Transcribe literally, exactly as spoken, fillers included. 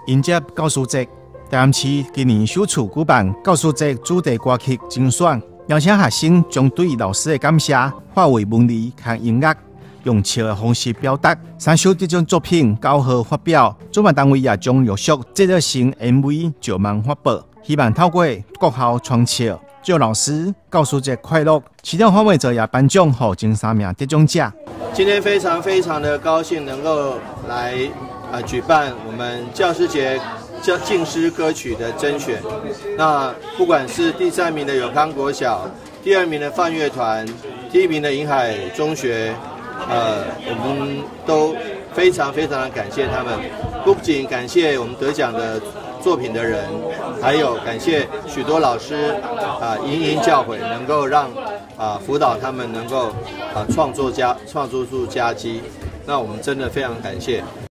迎接教师节，台南市今年首次举办教师节主题歌曲精选，邀请学生将对老师的感谢化为文字和音乐，用笑的方式表达。三首这种作品较好发表，主办单位也将陆续制作成 M V 就慢发布，希望透过各校传笑，祝老师教师节快乐。其中范围者也颁奖给前三名得奖者。 今天非常非常的高兴能够来啊、呃、举办我们教师节教敬师歌曲的甄选。那不管是第三名的永康国小，第二名的泛乐团，第一名的银海中学，呃，我们都非常非常的感谢他们。不仅感谢我们得奖的作品的人，还有感谢许多老师啊莺莺教诲，能够让啊辅导他们能够啊创作佳创作出佳绩。那我们真的非常感谢。